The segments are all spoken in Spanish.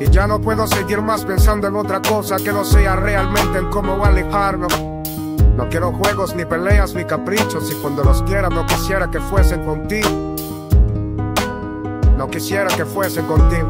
Y ya no puedo seguir más pensando en otra cosa que no sea realmente en cómo alejarnos. No quiero juegos, ni peleas, ni caprichos, y cuando los quiera no quisiera que fuesen contigo. No quisiera que fuesen contigo.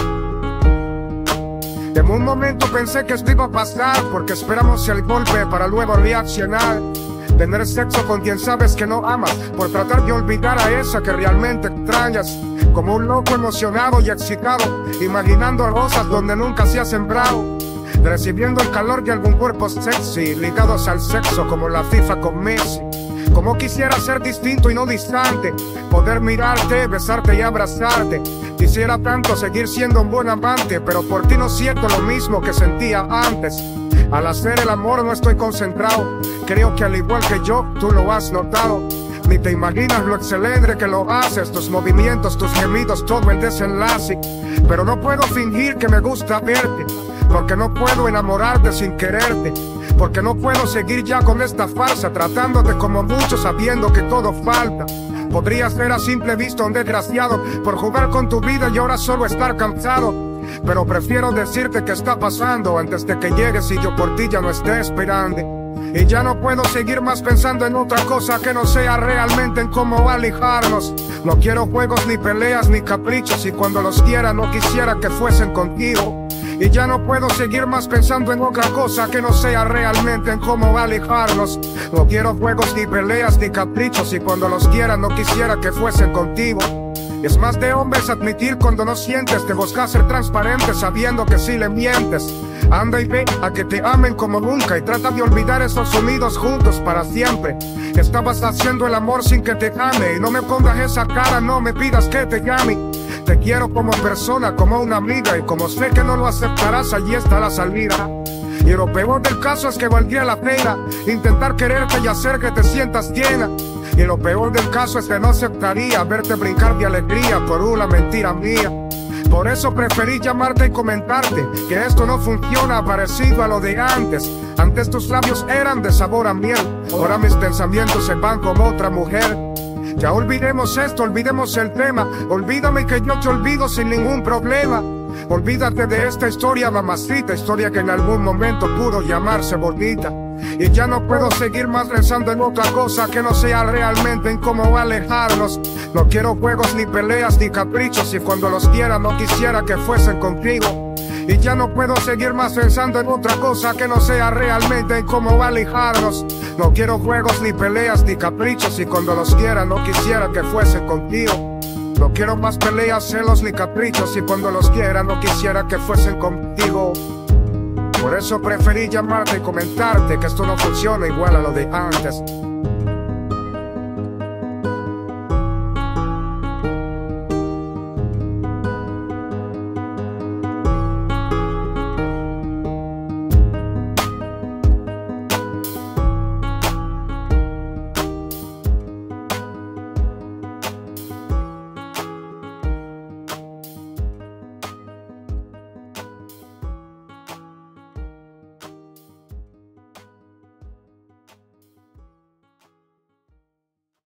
En un momento pensé que esto iba a pasar, porque esperamos el golpe para luego reaccionar. Tener sexo con quien sabes que no amas, por tratar de olvidar a esa que realmente extrañas. Como un loco emocionado y excitado, imaginando rosas donde nunca se ha sembrado. Recibiendo el calor de algún cuerpo sexy, ligados al sexo como la FIFA con Messi. Como quisiera ser distinto y no distante, poder mirarte, besarte y abrazarte. Quisiera tanto seguir siendo un buen amante, pero por ti no siento lo mismo que sentía antes. Al hacer el amor no estoy concentrado, creo que al igual que yo, tú lo has notado. Ni te imaginas lo excelente que lo haces, tus movimientos, tus gemidos, todo el desenlace. Pero no puedo fingir que me gusta verte, porque no puedo enamorarte sin quererte. Porque no puedo seguir ya con esta farsa, tratándote como mucho sabiendo que todo falta. Podrías ver a simple vista un desgraciado por jugar con tu vida y ahora solo estar cansado. Pero prefiero decirte que está pasando antes de que llegues y yo por ti ya no esté esperando. Y ya no puedo seguir más pensando en otra cosa que no sea realmente en cómo alejarnos. No quiero juegos, ni peleas, ni caprichos, y cuando los quiera no quisiera que fuesen contigo. Y ya no puedo seguir más pensando en otra cosa que no sea realmente en cómo alejarnos. No quiero juegos, ni peleas, ni caprichos, y cuando los quiera no quisiera que fuesen contigo. Es más de hombres admitir cuando no sientes, te buscas ser transparente sabiendo que si le mientes. Anda y ve a que te amen como nunca y trata de olvidar esos unidos juntos para siempre. Estabas haciendo el amor sin que te ame y no me pongas esa cara, no me pidas que te llame. Te quiero como persona, como una amiga, y como sé que no lo aceptarás, allí está la salida. Y lo peor del caso es que valdría la pena intentar quererte y hacer que te sientas llena. Y lo peor del caso es que no aceptaría verte brincar de alegría por una mentira mía. Por eso preferí llamarte y comentarte que esto no funciona parecido a lo de antes. Antes tus labios eran de sabor a miel, ahora mis pensamientos se van como otra mujer. Ya olvidemos esto, olvidemos el tema. Olvídame que yo te olvido sin ningún problema. Olvídate de esta historia, mamacita, historia que en algún momento pudo llamarse bonita. Y ya no puedo seguir más pensando en otra cosa que no sea realmente en cómo alejarnos. No quiero juegos, ni peleas, ni caprichos, y cuando los quiera no quisiera que fuesen contigo. Y ya no puedo seguir más pensando en otra cosa que no sea realmente en cómo alejarnos. No quiero juegos, ni peleas, ni caprichos, y cuando los quiera no quisiera que fuesen contigo. No quiero más peleas, celos, ni caprichos, y cuando los quiera no quisiera que fuesen contigo. Por eso preferí llamarte y comentarte que esto no funciona igual a lo de antes.